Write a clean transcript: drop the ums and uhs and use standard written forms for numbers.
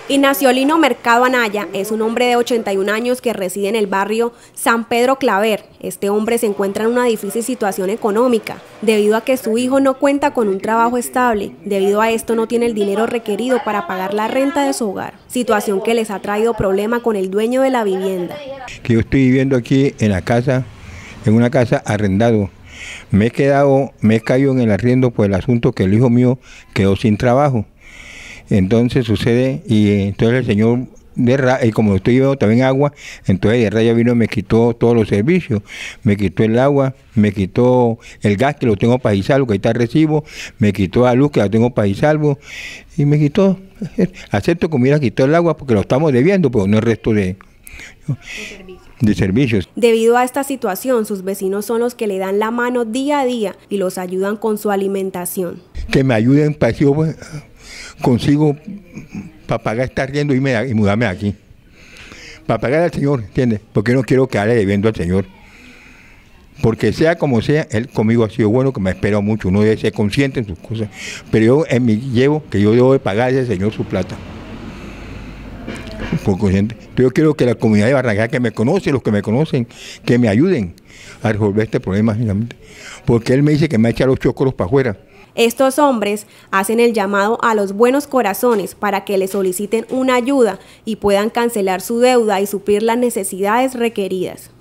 Ignacio Lino Mercado Anaya es un hombre de 81 años que reside en el barrio San Pedro Claver. Este hombre se encuentra en una difícil situación económica, debido a que su hijo no cuenta con un trabajo estable. Debido a esto no tiene el dinero requerido para pagar la renta de su hogar, situación que les ha traído problema con el dueño de la vivienda. Que yo estoy viviendo aquí en la casa, en una casa arrendado. Me he caído en el arriendo por el asunto que el hijo mío quedó sin trabajo. Entonces sucede, y entonces el señor y como estoy llevando también agua, entonces de raya vino y me quitó todos los servicios, me quitó el agua, me quitó el gas que lo tengo para y salvo, que ahí está el recibo, me quitó la luz que la tengo para y salvo, y me quitó, acepto que me hubiera quitado el agua porque lo estamos debiendo, pero no el resto de servicios. Debido a esta situación, sus vecinos son los que le dan la mano día a día y los ayudan con su alimentación. Que me ayuden para que yo consigo para pagar este arriendo y mudarme aquí. Para pagar al Señor, ¿entiendes? Porque no quiero quedarle debiendo al Señor. Porque sea como sea, Él conmigo ha sido bueno, que me ha esperado mucho. Uno debe ser consciente en sus cosas. Pero yo en mi llevo que yo debo de pagar a ese Señor su plata. Por consciente. Entonces yo quiero que la comunidad de Barranquilla que me conoce, los que me conocen, que me ayuden a resolver este problema. Porque Él me dice que me echa los chócolos para afuera. Estos hombres hacen el llamado a los buenos corazones para que les soliciten una ayuda y puedan cancelar su deuda y suplir las necesidades requeridas.